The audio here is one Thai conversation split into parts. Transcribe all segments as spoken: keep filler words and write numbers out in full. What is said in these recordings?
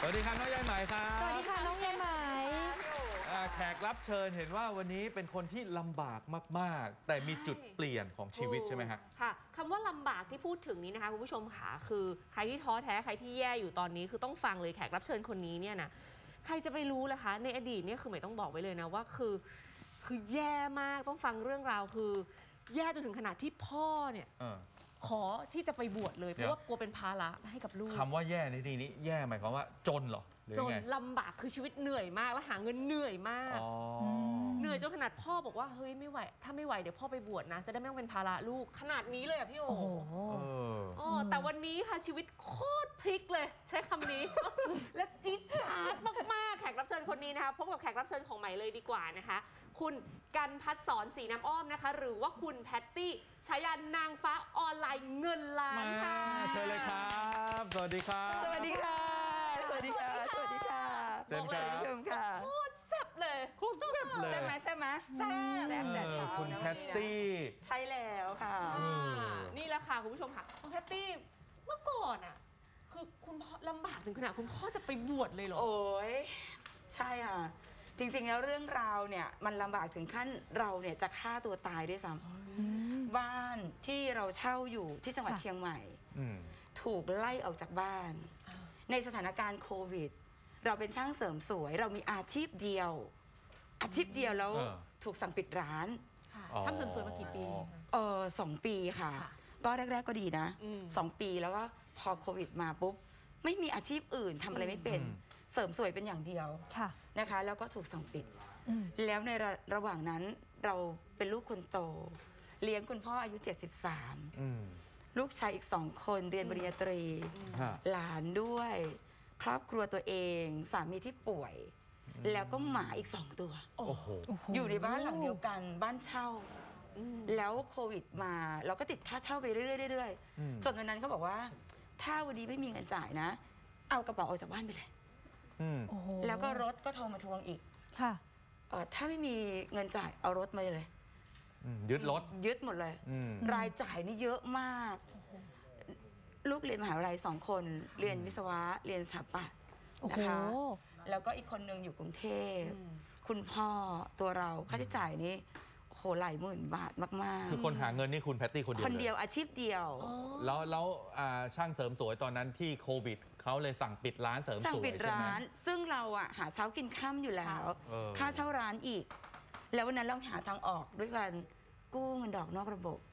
สวัสดีครับน้องยายไหมครับสวัสดีค่ะน้องยายไหมแขกรับเชิญเห็นว่าวันนี้เป็นคนที่ลำบากมากๆแต่มีจุดเปลี่ยนของชีวิตใช่ไหมฮะค่ะคำว่าลำบากที่พูดถึงนี้นะคะคุณผู้ชมค่ะคือใครที่ท้อแท้ใครที่แย่อยู่ตอนนี้คือต้องฟังเลยแขกรับเชิญคนนี้เนี่ยนะใครจะไปรู้ล่ะคะในอดีตเนี่ยคือหมายต้องบอกไว้เลยนะว่าคือคือแย่มากต้องฟังเรื่องราวคือแย่จนถึงขนาดที่พ่อเนี่ยขอที่จะไปบวชเลยเพราะว่ากลัวเป็นภาระให้กับลูกคำว่าแย่ในที่นี้แย่หมายความว่าจนเหรอจนลำบากคือชีวิตเหนื่อยมากแล้วหาเงินเหนื่อยมากเหนื่อยจนขนาดพ่อบอกว่าเฮ้ยไม่ไหวถ้าไม่ไหวเดี๋ยวพ่อไปบวชนะจะได้ไม่ต้องเป็นภาระลูกขนาดนี้เลยอ่ะพี่โอ๋อ๋อแต่วันนี้ค่ะชีวิตโคตรพลิกเลยใช้คำนี้ และจี๊ดจ๊าดมากๆแขกรับเชิญคนนี้นะคะพบกับแขกรับเชิญของใหม่เลยดีกว่านะคะคุณกันภัสสรศรีน้ำอ้อมนะคะหรือว่าคุณแพตตี้ฉายานางฟ้าออนไลน์เงินล้านค่ะเชิญเลยครับสวัสดีครับสวัสดีค่ะสวัสดีค่ะสวัสดีค่ะเชิญครับโคตรแซ่บเลยโคตรแซ่บเลยแซ่บไหมแซ่บไหมแซ่บแซ่บแต่เช้าคุณแพตตี้ใช่แล้วค่ะนี่แหละค่ะคุณผู้ชมค่ะคุณแพตตี้เมื่อก่อนอ่ะคือคุณพ่อลำบากถึงขนาดคุณพ่อจะไปบวชเลยเหรอโอ้ยใช่ค่ะจริงๆแล้วเรื่องราวเนี่ยมันลำบากถึงขั้นเราเนี่ยจะฆ่าตัวตายด้วยซ้ำบ้านที่เราเช่าอยู่ที่จังหวัดเชียงใหม่ถูกไล่ออกจากบ้านในสถานการณ์โควิดเราเป็นช่างเสริมสวยเรามีอาชีพเดียวอาชีพเดียวแล้วถูกสั่งปิดร้านทำเสริมสวยมากี่ปีเออสองปีค่ะก็แรกๆก็ดีนะสองปีแล้วก็พอโควิดมาปุ๊บไม่มีอาชีพอื่นทำอะไรไม่เป็นเสริมสวยเป็นอย่างเดียวนะคะแล้วก็ถูกสั่งปิดแล้วในระระหว่างนั้นเราเป็นลูกคนโตเลี้ยงคุณพ่ออายุเจ็ดสิบสามลูกชายอีกสองคนเรียนปริญญาตรีหลานด้วยครอบครัวตัวเองสามีที่ป่วยแล้วก็หมาอีกสองตัวอยู่ในบ้านหลังเดียวกันบ้านเช่าแล้วโควิดมาเราก็ติดค่าเช่าไปเรื่อยๆจนวันนั้นเขาบอกว่าถ้าวันนี้ไม่มีเงินจ่ายนะเอากระเป๋าออกจากบ้านไปเลยแล้วก็รถก็โทรมาทวงอีกค่ะถ้าไม่มีเงินจ่ายเอารถมาเลยยึดรถยึดหมดเลยรายจ่ายนี่เยอะมากลูกเรียนมหาวิทยาลัยสองคนเรียนวิศวะเรียนสถาปัตย์นะคะแล้วก็อีกคนนึงอยู่กรุงเทพคุณพ่อตัวเราค่าใช้จ่ายนี่โหหลายหมื่นบาทมากๆคือคนหาเงินนี่คุณแพตตี้คนเดียวคนเดียวอาชีพเดียวแล้วแล้วช่างเสริมสวยตอนนั้นที่โควิดเขาเลยสั่งปิดร้านเสริมสวยสั่งปิดร้านซึ่งเราอะหาเช้ากินค่ำอยู่แล้วค่าเช่าร้านอีกแล้ววันนั้นเราหาทางออกด้วยการกู้เงินดอกนอกระบบ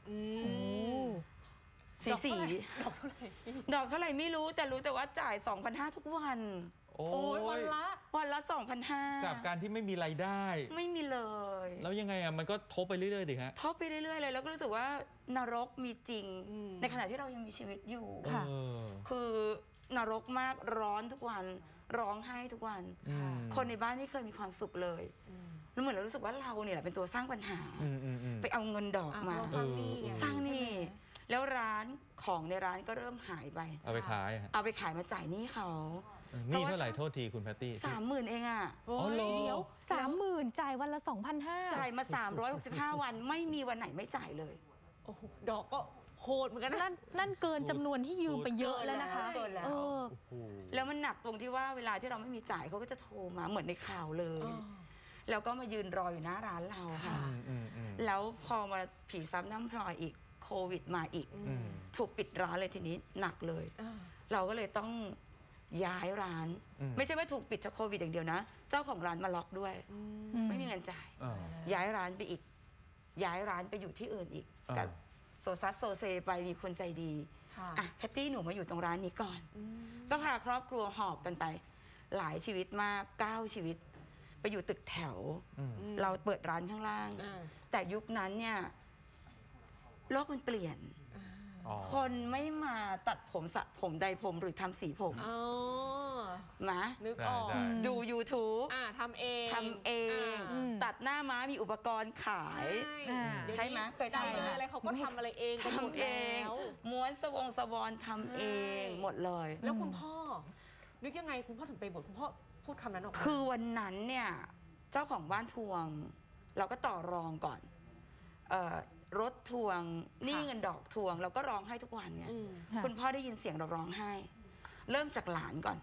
สีสีดอกเท่าไหร่ดอกเท่าไหร่ไม่รู้แต่รู้แต่ว่าจ่าย สองพันห้าร้อย ทุกวันโอ้ยวันละวันละ สองพันห้าร้อยกับการที่ไม่มีรายได้ไม่มีเลยแล้วยังไงอ่ะมันก็ทบไปเรื่อยๆดิฮะทบไปเรื่อยๆเลยแล้วก็รู้สึกว่านรกมีจริงในขณะที่เรายังมีชีวิตอยู่ค่ะคือนรกมากร้อนทุกวันร้องไห้ทุกวันคนในบ้านไม่เคยมีความสุขเลยแล้วเหมือนเรารู้สึกว่าเราเนี่ยแหละเป็นตัวสร้างปัญหาไปเอาเงินดอกมาสร้างหนี้สร้างหนี้แล้วร้านของในร้านก็เริ่มหายไปเอาไปขายเอาไปขายมาจ่ายหนี้เขานี่เท่าไหร่โทษทีคุณแพตตี้สามหมื่นเองอ่ะโอ้เดี๋ยวสามหมื่นจ่ายวันละสองพันห้าจ่ายมาสามร้อยหกสิบห้าวันไม่มีวันไหนไม่จ่ายเลยโอ้ดอกก็โหดเหมือนกันนั่นนั่นเกินจำนวนที่ยืมไปเยอะแล้วนะคะเกินแล้วแล้วมันหนักตรงที่ว่าเวลาที่เราไม่มีจ่ายเขาก็จะโทรมาเหมือนในข่าวเลยแล้วก็มายืนรออยู่หน้าร้านเราค่ะแล้วพอมาผีซ้ำน้ำพลอยอีกโควิดมาอีกถูกปิดร้านเลยทีนี้หนักเลยเราก็เลยต้องย้ายร้านไม่ใช่ว่าถูกปิดจากโควิดอย่างเดียวนะเจ้าของร้านมาล็อกด้วยไม่มีเงินจ่ายย้ายร้านไปอีกย้ายร้านไปอยู่ที่อื่นอีกกับโซซัสโซเซไปมีคนใจดีอ่ะแพตตี้หนูมาอยู่ตรงร้านนี้ก่อนก็พาครอบครัวหอบกันไปหลายชีวิตมากเก้าชีวิตไปอยู่ตึกแถวเราเปิดร้านข้างล่างแต่ยุคนั้นเนี่ยโลกมันเปลี่ยนคนไม่มาตัดผมสระผมใดผมหรือทำสีผมมานึกออกดู ยูทูบทำเองทำเองตัดหน้าม้ามีอุปกรณ์ขายใช่ไหมเคยทำอะไรเขาก็ทำอะไรเองทำเองม้วนสวงสวรทำเองหมดเลยแล้วคุณพ่อนึกยังไงคุณพ่อถึงไปบวชคุณพ่อพูดคำนั้นออกมาคือวันนั้นเนี่ยเจ้าของบ้านทวงเราก็ต่อรองก่อนรถทวงหนี้เงินดอกทวงเราก็ร้องไห้ทุกวันไงคุณพ่อได้ยินเสียงเราร้องไห้เริ่มจากหลานก่อน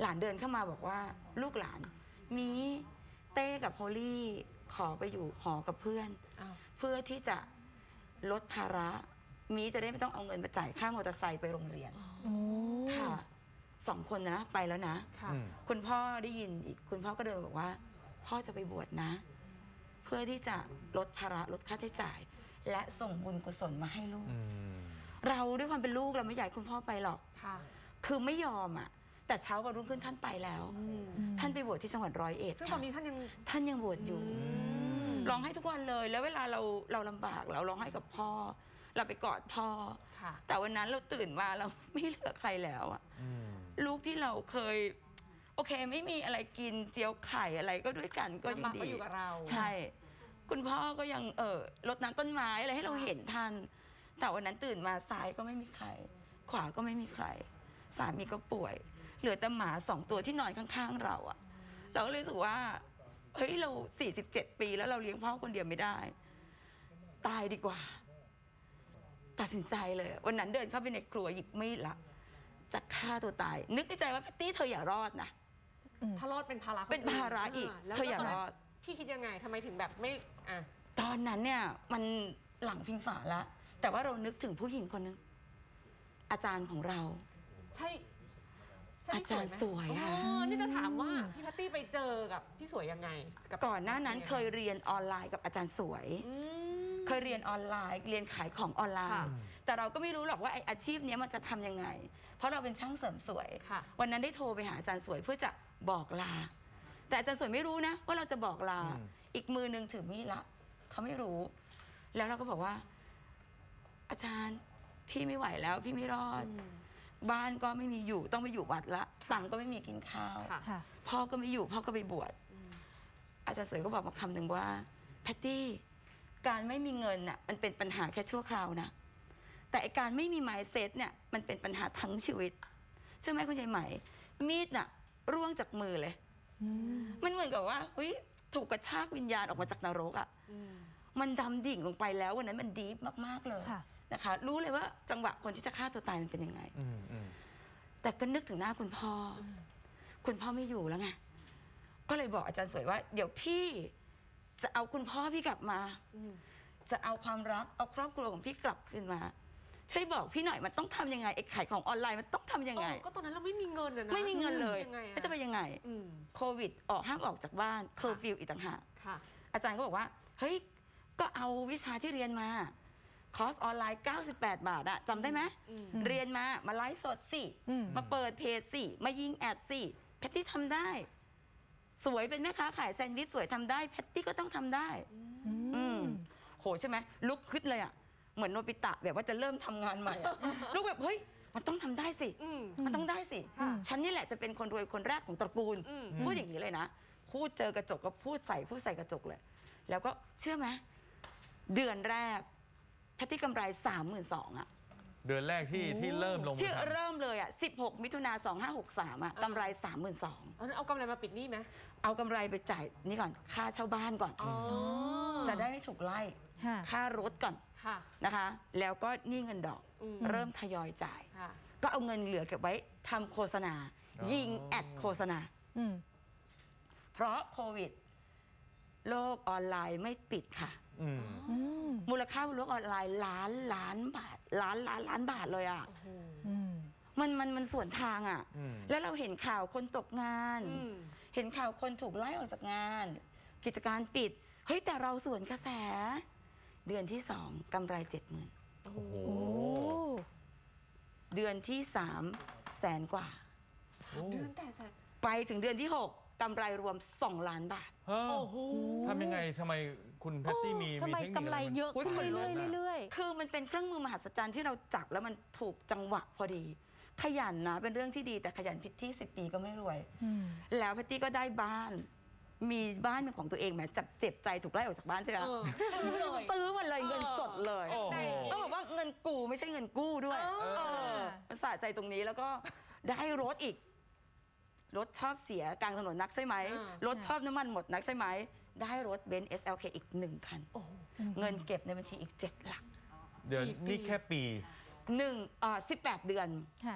หลานเดินเข้ามาบอกว่าลูกหลานมีเต้กับโฮลี่ขอไปอยู่หอกับเพื่อนอ้าวเพื่อที่จะลดภาระมีจะได้ไม่ต้องเอาเงินมาจ่ายค่ามอเตอร์ไซค์ไปโรงเรียนโอ้ค่ะสองคนนะไปแล้วนะค่ะอืมคุณพ่อได้ยินอีกคุณพ่อก็เดินมาบอกว่า พ่อจะไปบวชนะ เพื่อที่จะลดภาระลดค่าใช้จ่าย และส่งบุญกุศลมาให้ลูกอืมเราด้วยความเป็นลูกเราไม่อยากให้คุณพ่อไปหรอกค่ะคือไม่ยอมอ่ะ แต่เช้าวันรุ่งขึ้นท่านไปแล้วอืมท่านไปบวชที่จังหวัดร้อยเอ็ดซึ่งตค่ะอนนี้ท่านยังท่านยังบวชอยู่มร้องไห้ทุกวันเลย แล้วเวลาเราเราลำบากเราร้องไห้กับพ่อ เราไปกอดพ่อค่ะแต่วันนั้นเราตื่นมาเราไม่เหลือใครแล้วอะอืมลูกที่เราเคย โอเคไม่มีอะไรกินเจียวไข่อะไรก็ด้วยกันก็ยังลำบากดีก็อยู่กับเราใช่ คุณพ่อก็ยังเออรดน้ำต้นไม้อะไรให้เราเห็นทัน แต่วันนั้นตื่นมาซ้ายก็ไม่มีใคร ขวาก็ไม่มีใคร สามีก็ป่วย เหลือแต่หมาสองตัวที่นอนข้างๆเราอะเราก็เลยรู้สึกว่าเฮ้ยเราสี่สิบเจ็ดปีแล้วเราเลี้ยงพ่อคนเดียวไม่ได้ ตายดีกว่า ตัดสินใจเลย วันนั้นเดินเข้าไปในครัวหยิบมีดละจะฆ่าตัวตาย นึกในใจว่าแพตตี้เธออย่ารอดนะถ้ารอดเป็นภาระคเป็นภาระอีกแล้วเธออย่ารอดพี่คิดยังไงทำไมถึงแบบไม่อ่ะตอนนั้นเนี่ยมันหลังพิงฝาละ แต่ว่าเรานึกถึงผู้หญิงคนนึงอาจารย์ของเราใช่ใช่พี่อาจารย์ไหมสวยค่ะอ๋อนี่จะถามว่าพี่แพตตี้ไปเจอกับพี่สวยยังไงบก่อนหน้านั้นเคยเรียนออนไลน์กับอาจารย์สวยอืมเคยเรียนออนไลน์ เรียนขายของออนไลค่ะน์ แต่เราก็ไม่รู้หรอกว่าไออาชีพเนี้ยมันจะทำยังไง เพราะเราเป็นช่างเสริมสวยค่ะวันนั้นได้โทรไปหาอาจารย์สวยเพื่อจะบอกลา แต่อาจารย์สวยไม่รู้นะ ว่าเราจะบอกลาอืมอีกมือหนึ่งถือมีดละเขาไม่รู้ แล้วเราก็บอกว่า อาจารย์พี่ไม่ไหวแล้ว พี่ไม่รอดอืมบ้านก็ไม่มีอยู่ต้องไปอยู่วัดละตังค์ก็ไม่มีกินข้าวค่ะค่ะพ่อก็ไม่อยู่พ่อก็ไปบวชอืมอาจารย์สวยก็บอกมาคำหนึ่งว่าแพตตี้การไม่มีเงินน่ะมันเป็นปัญหาแค่ชั่วคราวนะ แต่ไอ้การไม่มี mindset เนี่ยมันเป็นปัญหาทั้งชีวิตใช่ไหมคุณยายไหม มีดน่ะร่วงจากมือเลย มันเหมือนกับว่าเฮ้ยถูกกระชากวิญญาณออกมาจากนรกอ่ะอืมมันดำดิ่งลงไปแล้ววันนั้นมันดีฟมากๆเลยค่ะนะคะ รู้เลยว่าจังหวะคนที่จะฆ่าตัวตายมันเป็นยังไงอืมอืมแต่ก็นึกถึงหน้าคุณพ่ออมคุณพ่อไม่อยู่แล้วไง ก็เลยบอกอาจารย์สวยว่า เดี๋ยวพี่จะเอาคุณพ่อพี่กลับมาอืมจะเอาความรัก เอาครอบครัวของพี่กลับคืนมา ช่วยบอกพี่หน่อยมันต้องทำยังไงไอ้ขายของออนไลน์มันต้องทำยังไงเออก็ตอนนั้นเราไม่มีเงินอะนะไม่มีเงินเลยยังไงอแล้วจะไปยังไงอืมโควิด ออกห้ามออกจากบ้านเคอร์ฟิวอีกต่างหากค่ะอาจารย์ก็บอกว่า เฮ้ย ก็เอาวิชาที่เรียนมา คอร์สออนไลน์ เก้าสิบแปด บาทอะจำได้ไหมอืมเรียนมา มาไลฟ์สดสิอืมมาเปิดเพจสิ มายิงแอดสิ แพตตี้ทำได้ สวยเป็นแม่ค้าขายแซนด์วิชสวยทำได้ แพตตี้ก็ต้องทำได้ อืม โหใช่ไหมลุกขึ้นเลยอะเหมือนโนบิตะแบบว่าจะเริ่มทำงานใหม่อะลุกแบบเฮ้ย มันต้องทำได้สิอืมมันต้องได้สิค่ะฉันนี่แหละจะเป็นคนรวยคนแรกของตระกูลอืมพูดอย่างนี้เลยนะ พูดเจอกระจกก็พูดใส่พูดใส่กระจกเลย แล้วก็เชื่อไหมเดือนแรกแพตตี้กำไรสามหมื่นสองอะเดือนแรกที่ที่เริ่มลงมืที่อทำเริ่มเลยอะสิบหกมิถุนาสองห้าหกสามอะกำไรสามหมื่นสองเอาเอากำไรมาปิดหนี้ไหมเอากำไรไปจ่ายนี่ก่อน ค่าเช่าบ้านก่อนอ๋อจะได้ไม่ถูกไล่ค่ะค่ารถก่อนค่ะนะคะ แล้วก็หนี่เงินดอกอืมเริ่มทยอยจ่ายค่ะก็เอาเงินเหลือเก็บไว้ทำโฆษณาอ๋อยิงแอดโฆษณาอืมเพราะโควิด โลกออนไลน์ไม่ปิดค่ะอืมอืมมูลค่าบนโลกออนไลน์ล้านล้านบาท ล้านล้านล้านบาทเลยอ่ะโอ้โหอืมมันมันมันส่วนทางอ่ะอืมแล้วเราเห็นข่าวคนตกงานอืมเห็นข่าวคนถูกไล่ออกจากงาน กิจการปิด เฮ้ย แต่เราสวนกระแส เดือนที่สองกำไรเจ็ดหมื่นโอ้โหโอ้โอ้เดือนที่สามแสนกว่าเดือนแต่แสนไปถึงเดือนที่หกกำไรรวมสองล้านบาทเฮ้อโอ้โหทำยังไงทำไมคุณแพตตี้มีทำไมเทคนิคกำไรเยอะขึ้นอุ๊ยเรื่อยๆเรื่อยคือมันเป็นเครื่องมือมหัศจรรย์ที่เราจับแล้วมันถูกจังหวะพอดี ขยันนะเป็นเรื่องที่ดีแต่ขยันผิดที่สิบปีก็ไม่รวยๆอืมแล้วแพตตี้ก็ได้บ้าน มีบ้านเป็นของตัวเองแหมจับเจ็บใจถูกไล่ออกจากบ้านใช่ไหมเออซื้อเลยซื้อมาเลยเงินสดเลยโอ้โหต้องบอกว่าเงินกูไม่ใช่เงินกู้ด้วยเออเออมันสะใจตรงนี้แล้วก็ได้รถอีก รถชอบเสียกลางถนนนักใช่ไหมอ่ารถชอบน้ำมันหมดนักใช่ไหม ได้รถเบนซ์ เอส แอล เค อีกหนึ่งคันโอ้โหเงินเก็บในบัญชีอีกเจ็ดหลักเดือนกี่ปีนี่แค่ปีหนึ่งอ่าสิบแปดเดือนค่ะ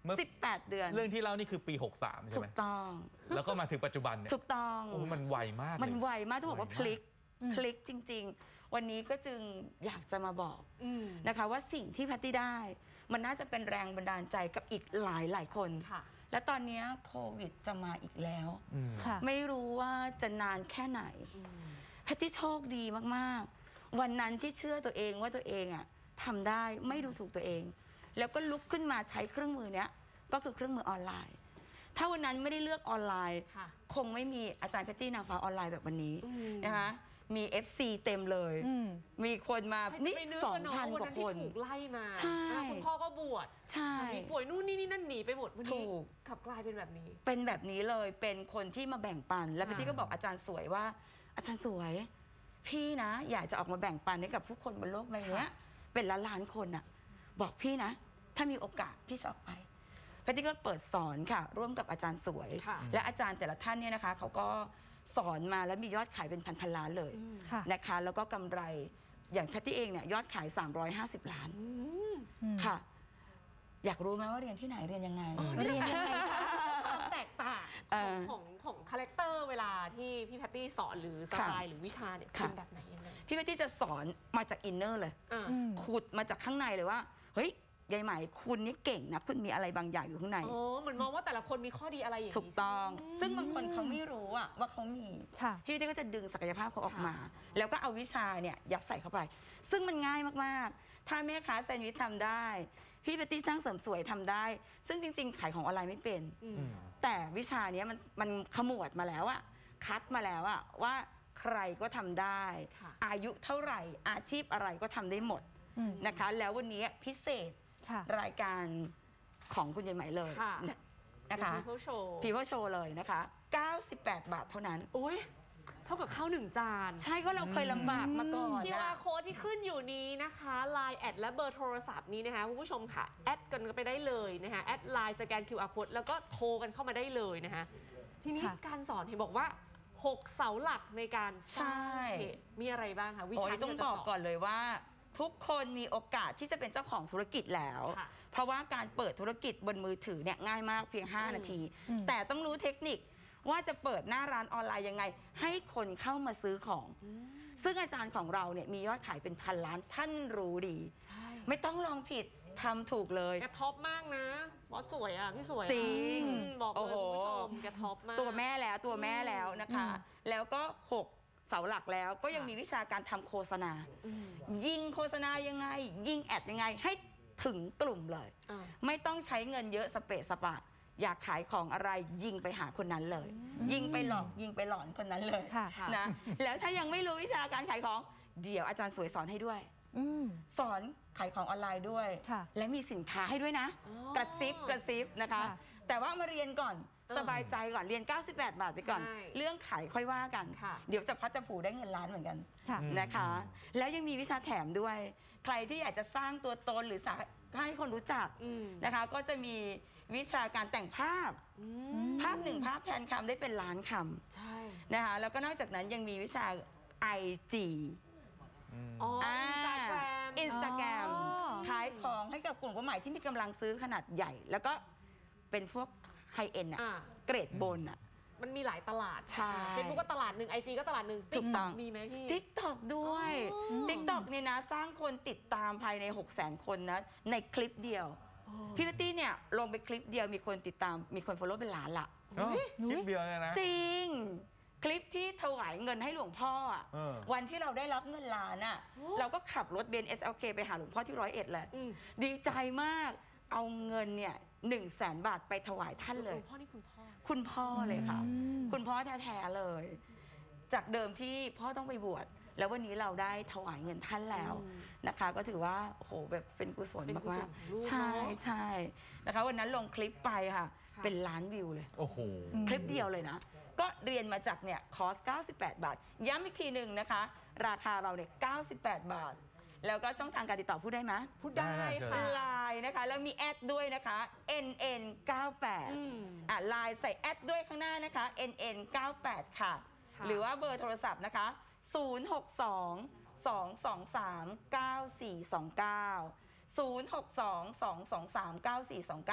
เมื่อสิบแปด เดือนเรื่องที่เล่านี่คือปี หกสาม ใช่ถูไหมกต้องแล้วก็มาถึงปัจจุบันเนี่ยถูกต้องโอ้มันไวมากเลยมันไวมากต้องบอกว่าไวพมากลิกพลิกจริง ๆ วันนี้ก็จึงอยากจะมาบอกอืมนะคะว่าสิ่งที่แพตตี้ได้ มันน่าจะเป็นแรงบันดาลใจกับอีกหลายหลายๆคนค่ะและตอนนี้โควิดจะมาอีกแล้วอืมค่ะไม่รู้ว่าจะนานแค่ไหน แพตตี้โชคดีมากๆ วันนั้นที่เชื่อตัวเองว่าตัวเองอะทำได้ไม่ดูถูกตัวเอง แล้วก็ลุกขึ้นมาใช้เครื่องมือเนี้ยก็คือเครื่องมือออนไลน์ ถ้าวันนั้นไม่ได้เลือกออนไลน์ค่ะคงไม่มีอาจารย์แพตตี้นางฟ้าออนไลน์แบบวันนี้อืมนะคะมี เอฟ ซี เต็มเลยอืมมีคนมาใครจะนี่ไปนึกสองว่าน้องพันวันกว่านั้นคที่นถูกไล่มาใช่แล้วคุณพ่อก็บวชใช่สามีป่วยนู่นนี่นี่นั่นหนีไปหมดวันถูนี้กกลับกลายเป็นแบบนี้เป็นแบบนี้เลยเป็นคนที่มาแบ่งปัน แล้วค่ะพี่ก็บอกอาจารย์สวยว่า อาจารย์สวย พี่นะ อยากจะออกมาแบ่งปันให้กับผู้คนบนโลกใบเนี้ยเป็นล้านล้านๆคนอะบอกพี่นะ ถ้ามีโอกาสพี่จะออกไปพี่ก็เปิดสอนค่ะ ร่วมกับอาจารย์สวยค่ะและอาจารย์แต่ละท่านเนี่ยนะคะเขาก็สอนมาแล้วมียอดขายเป็นพันพันล้านเลยอืมค่ะนะคะ แล้วก็กำไรอย่างแพตตี้เองเนี่ยยอดขาย สามร้อยห้าสิบ ล้านอืมอืมค่ะ อยากรู้ไหมว่าเรียนที่ไหนเรียนยังไงเรียนยังไงคะความแตกต่างเอของอของของคาแรคเตอร์เวลาที่พี่แพตตี้สอนหรือสไตล์หรือวิชาเนี่ยค่ะเป็นแบบไหนยังไงพี่แพตตี้จะสอนมาจากอินเนอร์เลยอ่าอืมขุดมาจากข้างในเลยว่า เฮ้ยยายไหมคุณนี่เก่งนะคุณมีอะไรบางอย่างอยู่ข้างในโอ้เหมือนมองว่าแต่ละคนมีข้อดีอะไรอย่างนี้ถูกต้องใช่ไหมซึ่งบางคนเขาไม่รู้อะว่าเขามีค่ะพี่วิทย์ก็จะดึงศักยภาพเขาออกมาค่ะแล้วก็เอาวิชาเนี่ยยัดใส่เข้าไป ซึ่งมันง่ายมากๆ ถ้าแม่ค้าแซนด์วิชทำได้ พี่ปตตี้ช่างเสริมสวยทำได้ ซึ่งจริงๆ ขายของออนไลน์ไม่เป็นอืมอืมแต่วิชาเนี้ยมันมันขมวดมาแล้วอะคัดมาแล้วอะว่าใครก็ทำได้ค่ะอายุเท่าไหร่อาชีพอะไรก็ทำได้หมดอืมนะคะ แล้ววันนี้พิเศษค่ะรายการของคุณยายไหมเลยค่ะนะคะ People Show พีเวอร์โชว์เลยนะคะ เก้าสิบแปด บาทเท่านั้นโอ้ยเท่ากับข้าวหนึ่งจานใช่ก็เราเคยลำบากมาก่อนคิวนะอาร์ Code ที่ขึ้นอยู่นี้นะคะ ไลน์ แอดและเบอร์โทรศัพท์นี้นะคะคุณผู้ชมค่ะ แอดกันไปได้เลยนะคะแอดไลน์สแกน คิว อาร์ Code แล้วก็โทรกันเข้ามาได้เลยนะคะทีนี้ค่ะการสอนเห็นบอกว่า หก เสาหลักในการสร้างเพจมีอะไรบ้างคะวิโอ้ชาย ที่ต้องเราจะบอกสอนก่อนเลยว่า ทุกคนมีโอกาสที่จะเป็นเจ้าของธุรกิจแล้วค่ะเพราะว่าการเปิดธุรกิจบนมือถือเนี่ยง่ายมากเพียงอืม 5 นาทีอืมแต่ต้องรู้เทคนิคว่าจะเปิดหน้าร้านออนไลน์ยังไง ให้คนเข้ามาซื้อของ ซึ่งอาจารย์ของเราเนี่ยมียอดขายเป็นพันล้านท่านรู้ดีใช่ไม่ต้องลองผิดทำถูกเลยแกท็อปมากนะบอสสวยอ่ะ พี่สวยอะจริงอืมบอกโอ้เลยโหคุณผู้ชมแกท็อปมากตัวแม่แล้วตัวแม่แล้วนะคะอืมแล้วก็หกเสาหลักแล้วก็ยังค่ะมีวิชาการทำโฆษณาอืมยิงโฆษณายังไง ยิงแอดยังไงให้ถึงกลุ่มเลยอ่าไม่ต้องใช้เงินเยอะสเปะสปะ อยากขายของอะไรยิงไปหาคนนั้นเลย ยิงไปหลอกยิงไปหลอนคนนั้นเลยค่ะค่ะนะแล้วถ้ายังไม่รู้วิชาการขายของ เดี๋ยวอาจารย์สวยสอนให้ด้วยอืมสอนขายของออนไลน์ด้วยค่ะและมีสินค้าให้ด้วยนะอ๋อกระซิบกระซิบนะคะค่ะแต่ว่ามาเรียนก่อนเออสบายใจก่อนเรียน เก้าสิบแปด บาทไปก่อนใช่เรื่องขายค่อยว่ากันค่ะเดี๋ยวจะพัดจะผูได้เงินล้านเหมือนกันค่ะอืมนะคะ แล้วยังมีวิชาแถมด้วย ใครที่อยากจะสร้างตัวตนหรือสาให้คนรู้จักอืมนะคะ ก็จะมีวิชาการแต่งภาพอือืมมภาพหนึ่งภาพแทนคำได้เป็นล้านคใช่ำนะคะ แล้วก็นอกจากนั้นยังมีวิชา ไอ จีอืมอ๋ออินสตาแกรมอินสตาแกรมอ๋อขายของให้กับกลุ่มเป้าหมายที่มีกำลังซื้อขนาดใหญ่ แล้วก็เป็นพวกไฮเอ็นอะอ่าเกรดบนอะมันมีหลายตลาดใช่เฟซบุ๊กก็ตลาดหนึ่งไอจีก็ตลาดหนึ่งถูกต้องมีไหมพี่ทิกตอกด้วยอ๋อทิกตอกเนี่ยนะสร้างคนติดตามภายใน หกแสน คนนะ ในคลิปเดียว พี่พัตตี้เนี่ยลงไปคลิปเดียวมีคนติดตามมีคนฟอลโล่เป็นล้านละเอ้าคลิปเดียวเนี่ยนะจริง คลิปที่ถวายเงินให้หลวงพ่ออะเออวันที่เราได้รับเงินล้านอ่ะโอ้เราก็ขับรถเบนซ์ เอส แอล เค ไปหาหลวงพ่อที่ร้อยเอ็ดเลยอืมดีใจมากเอาเงินเนี่ยหนึ่งแสนบาทไปถวายท่านเลยคุณพ่อนี่คุณพ่อคุณพ่อเลยค่ะอืมคุณพ่อแท้ๆเลย จากเดิมที่พ่อต้องไปบวชแล้ววันนี้เราได้ถวายเงินท่านแล้วอืมนะคะ ก็ถือว่าโอ้โหแบบเป็นกุศลเป็นกุศมาลกของลูกๆใช่เนอะใช่นะคะ วันนั้นลงคลิปไปค่ะค่ะเป็นล้านวิวเลยโอ้โหคลิปเดียวเลยนะ ก็เรียนมาจากเนี่ยคอร์ส เก้าสิบแปด บาท ย้ำอีกทีหนึ่งนะคะ ราคาเราเนี่ย เก้าสิบแปด บาท แล้วก็ช่องทางการติดต่อพูดได้ไหมพูดได้ได้เชิญค่ะไลน์นะคะ แล้วมีแอดด้วยนะคะ เอ็น เอ็น เก้าแปดอืมอ่ะไลน์ใส่แอดด้วยข้างหน้านะคะ เอ็น เอ็น เก้าแปด ค่ะค่ะหรือว่าเบอร์โทรศัพท์นะคะ ศูนย์ หก สอง สอง สอง สาม เก้า สี่ สอง เก้า ศูนย์ หก สอง สอง สอง สาม เก้า สี่ สอง เก้า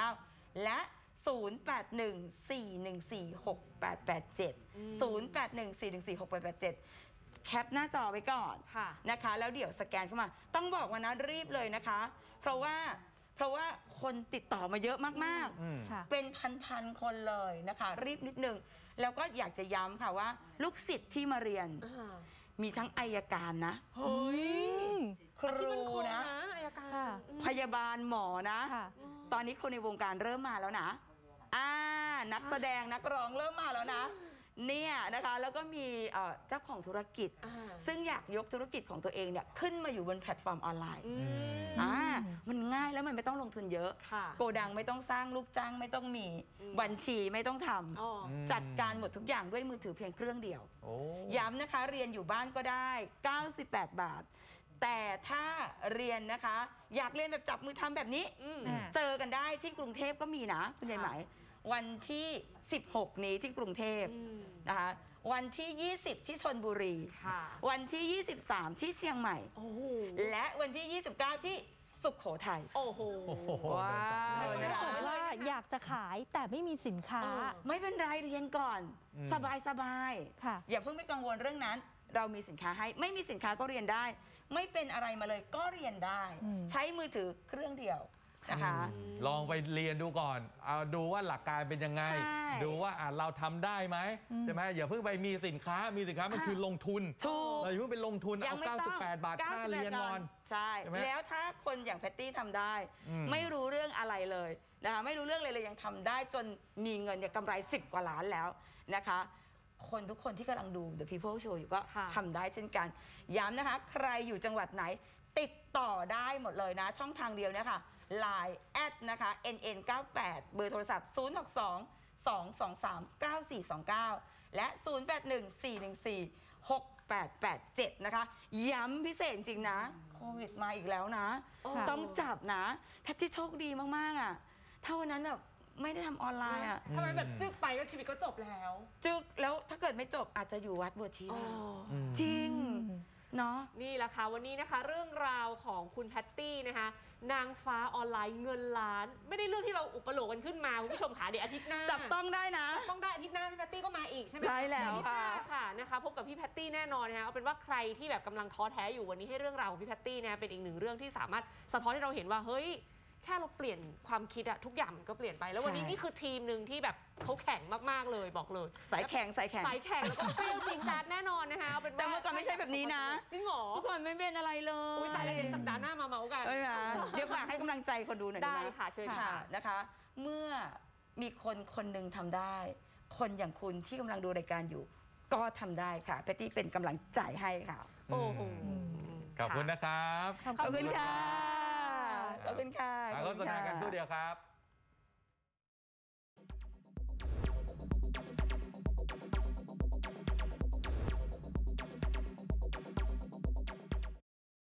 และ ศูนย์ แปด หนึ่ง สี่ หนึ่ง สี่ หก แปด แปด เจ็ด ศูนย์ แปด หนึ่ง สี่ หนึ่ง สี่ หก แปด แปด เจ็ด แคปหน้าจอไว้ก่อนค่ะนะคะแล้วเดี๋ยวสแกนเข้ามาต้องบอกว่านะรีบเลยนะคะ เพราะว่าเพราะว่าคนติดต่อมาเยอะมากอืมค่ะๆ เป็นพันๆคนเลยนะคะ รีบนิดนึง แล้วก็อยากจะย้ำค่ะว่า ลูกศิษย์ที่มาเรียนอ่ามีทั้งอัยการนะเฮ้ยครูนะนะอายการค่ะพยาบาลหมอนะค่ะตอนนี้คนในวงการเริ่มมาแล้วนะอ่านักแสดงนักร้องเริ่มมาแล้วนะ เนี่ยนะคะแล้วก็มีเอ่อเจ้าของธุรกิจอ่าซึ่งอยากยกธุรกิจของตัวเองเนี่ยขึ้นมาอยู่บนแพลตฟอร์มออนไลน์อืมอ่ามันง่ายแล้วมันไม่ต้องลงทุนเยอะค่ะโกดังไม่ต้องสร้างลูกจ้างไม่ต้องมีอืมบัญชีไม่ต้องทำอ๋อมจัดการหมดทุกอย่างด้วยมือถือเพียงเครื่องเดียวโอ้ย้ำนะคะเรียนอยู่บ้านก็ได้ เก้าสิบแปด บาท แต่ถ้าเรียนนะคะ อยากเรียนแบบจับมือทำแบบนี้อืมอ่าเจอกันได้ที่กรุงเทพก็มีนะคุณยายไหมายวันที่ สิบหก นี้ที่กรุงเทพอืมนะคะวันที่ ยี่สิบ ที่ชลบุรีค่ะวันที่ ยี่สิบสาม ที่เชียงใหม่โอ้โหและวันที่ ยี่สิบเก้า ที่สุโขทัยโอ้โหโอ้โหว้าวเดินสายเลยถ้าเกิดว่าอยากจะขายแต่ไม่มีสินค้าเออไม่เป็นไรเรียนก่อนอืมสบายสบายค่ะอย่าเพิ่งไปกังวลเรื่องนั้น เรามีสินค้าให้ไม่มีสินค้าก็เรียนได้ ไม่เป็นอะไรมาเลยก็เรียนได้อืมใช้มือถือเครื่องเดียวนะคะลองไปเรียนดูก่อน เอาดูว่าหลักการเป็นยังไงใช่ดูว่าอ่ะเราทำได้ไหมใช่ไหมอย่าเพิ่งไปมีสินค้า มีสินค้ามันคือลงทุนถูกเราอย่าเพิ่งไปลงทุนยัเอาไม่ต้องเก้าสิบแปด บาทค่าเรียนก้าสิบแปดก่อนใช่ใช่ไหมแล้วถ้าคนอย่างแพตตี้ทำได้อืมไม่รู้เรื่องอะไรเลยนะคะไม่รู้เรื่องเลยเลยยังทำได้จนมีเงินเนี่ยกำไรสิบกว่าล้านแล้วนะคะ คนทุกคนที่กำลังดู The People Show อยู่ก็ค่ะทำได้เช่นกัน ย้ำนะคะ ใครอยู่จังหวัดไหน ติดต่อได้หมดเลยนะ ช่องทางเดียวนะคะ ไลน์ แอดนะคะ เอ็น เอ็น เก้าแปด เบอร์โทรศัพท์ ศูนย์ หก สอง สอง สอง สาม เก้า สี่ สอง เก้า และ ศูนย์ แปด หนึ่ง สี่ หนึ่ง สี่ หก แปด แปด เจ็ด นะคะ ย้ำพิเศษจริงนะ โควิดมาอีกแล้วนะค่ะต้องจับนะ แพทที่โชคดีมาก ๆ อ่ะ ถ้าวันนั้นแบบไม่ได้ทำออนไลน์อ่ะทำไมแบบจึ๊กไปก็ชีวิตก็จบแล้วจึกแล้วถ้าเกิดไม่จบอาจจะอยู่วัดบัวชีอ๋อจริง เนาะนี่แหละค่ะวันนี้นะคะเรื่องราวของคุณแพตตี้นะคะนางฟ้าออนไลน์เงินล้าน ไม่ได้เรื่องที่เราอุปโลกกันขึ้นมาคุณผู้ชมค่ะเดี๋ยวอาทิตย์หน้าจับต้องได้นะจับต้องได้อาทิตย์หน้าพี่แพตตี้ก็มาอีกใช่ไหมใช่แล้วอาทิตย์หน้าค่ะค่ะนะคะพบกับพี่แพตตี้แน่นอนนะคะเอาเป็นว่าใครที่แบบกำลังท้อแท้อยู่วันนี้ให้เรื่องราวของพี่แพตตี้นะเป็นอีกหนึ่งเรื่องที่สามารถสะท้อนให้เราเห็นว่าเฮ้ยแค่เราเปลี่ยนความคิดอะทุกอย่างมันก็เปลี่ยนไป แล้ววันนี้นี่คือทีมหนึ่งที่แบบเขาแข็งมากๆเลยบอกเลยสายแข็งสายแข็งสายแข็งแล้วก็เปรี้ยวจริงจัดแน่นอนนะคะเอาเป็นว่าแต่เมื่อก่อนไม่ใช่แบบนี้นะจริงเหรอเมื่อก่อนไม่เป็นอะไรเลยอุ้ยตายแล้วเดี๋ยวสัปดาห์หน้ามาเมาส์กันเอ้ยนะเดี๋ยวฝากให้กำลังใจคนดูหน่อยได้หมค่ะเชิญค่ะนะคะ เมื่อมีคนคนหนึ่งทำได้ คนอย่างคุณที่กำลังดูรายการอยู่ ก็ทำได้ค่ะแพตตี้เป็นกำลังใจให้ค่ะโอ้โหขอบคุณนะครับขอบคุณค่ะ ขอบคุณค่ะโฆษณากันครู่เดียวครับ